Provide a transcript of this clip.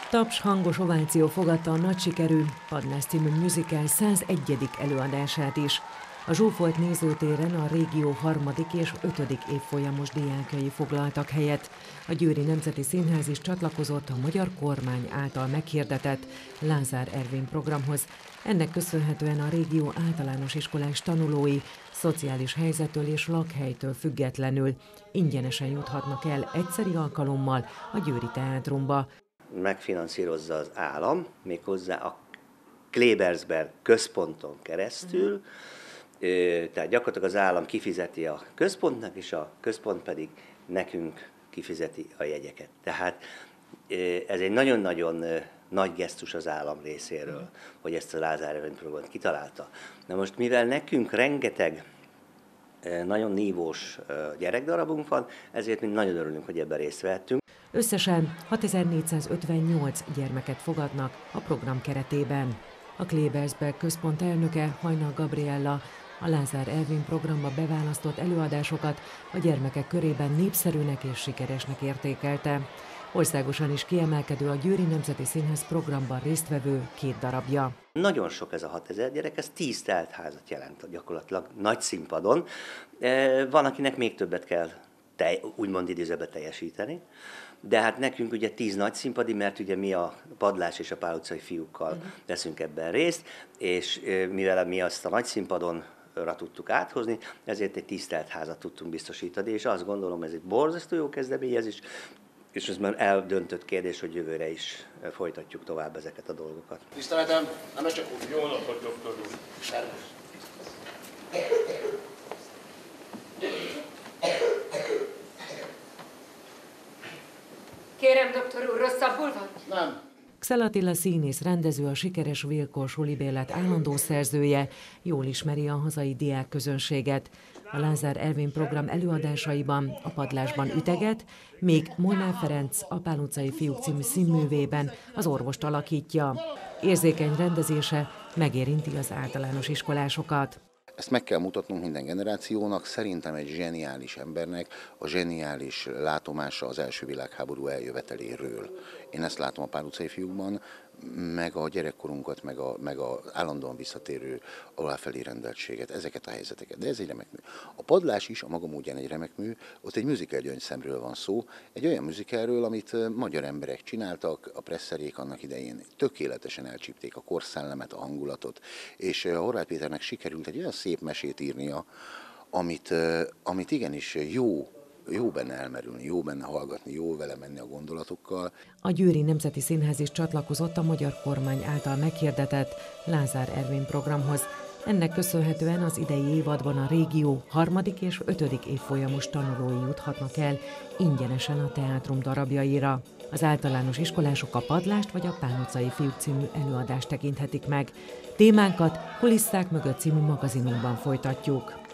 Taps, hangos ováció fogadta a nagy sikerű Padlás című musical 101. előadását is. A zsúfolt nézőtéren a régió 3. és 5. évfolyamos diákjai foglaltak helyet. A Győri Nemzeti Színház is csatlakozott a magyar kormány által meghirdetett Lázár Ervin programhoz. Ennek köszönhetően a régió általános iskolás tanulói szociális helyzettől és lakhelytől függetlenül ingyenesen juthatnak el egyszeri alkalommal a Győri Teátrumba. Megfinanszírozza az állam, méghozzá a Klebersberg központon keresztül, tehát gyakorlatilag az állam kifizeti a központnak, és a központ pedig nekünk kifizeti a jegyeket. Tehát ez egy nagyon-nagyon nagy gesztus az állam részéről, hogy ezt a Lázár Ervin programot kitalálta. Na most, mivel nekünk rengeteg nagyon nívós gyerekdarabunk van, ezért mi nagyon örülünk, hogy ebben részt vettünk. Összesen 6458 gyermeket fogadnak a program keretében. A Klebersberg központ elnöke, Hajnal Gabriella a Lázár Ervin programba beválasztott előadásokat a gyermekek körében népszerűnek és sikeresnek értékelte. Országosan is kiemelkedő a Győri Nemzeti Színház programban résztvevő 2 darabja. Nagyon sok ez a 6000 gyerek, ez 10 teltházat jelent gyakorlatilag nagy színpadon. Van, akinek még többet kell úgymond idézőben teljesíteni, de hát nekünk ugye 10 nagy színpadi, mert ugye mi a Padlás és a Pál utcai fiúkkal veszünk ebben részt, és mivel mi azt a nagy színpadon tudtuk áthozni, ezért egy 10 teltházat tudtunk biztosítani, és azt gondolom, ez egy borzasztó jó kezdeményezés, és ez már eldöntött kérdés, hogy jövőre is folytatjuk tovább ezeket a dolgokat. Tiszteletem, nem csak úgy. Jó napot, doktor úr. Szervusz. Kérem, doktor úr, rosszabbul van? Nem. Ksel Attila színész, rendező, a sikeres Vilkor Sulibérlet állandó szerzője, jól ismeri a hazai diákközönséget. A Lázár Ervin program előadásaiban, a Padlásban üteget, még Molnár Ferenc a Pál utcai fiúk című színművében az orvost alakítja. Érzékeny rendezése megérinti az általános iskolásokat. Ezt meg kell mutatnunk minden generációnak, szerintem egy zseniális embernek a zseniális látomása az első világháború eljöveteléről. Én ezt látom a Pál utcai fiúkban, meg a gyerekkorunkat, meg a állandóan visszatérő aláfelé rendeltséget, ezeket a helyzeteket. De ez egy remek mű. A Padlás is a maga módján egy remek mű, ott egy musical gyöngyszemről van szó, egy olyan musicalről, amit magyar emberek csináltak, a presszerék annak idején tökéletesen elcsípték a korszellemet, a hangulatot, és Horváth Péternek sikerült egy olyan szép mesét írnia, amit igenis jó benne elmerülni, jó benne hallgatni, jó vele menni a gondolatokkal. A Győri Nemzeti Színház is csatlakozott a magyar kormány által meghirdetett Lázár Ervin programhoz. Ennek köszönhetően az idei évadban a régió 3. és 5. évfolyamos tanulói juthatnak el ingyenesen a teátrum darabjaira. Az általános iskolások a Padlást vagy a Pál utcai fiúk című előadást tekinthetik meg. Témánkat Kulisszák mögött című magazinunkban folytatjuk.